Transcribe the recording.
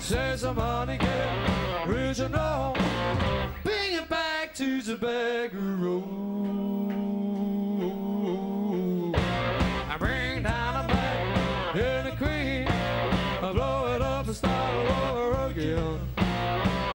Say somebody get original, bring it back to the beggar road.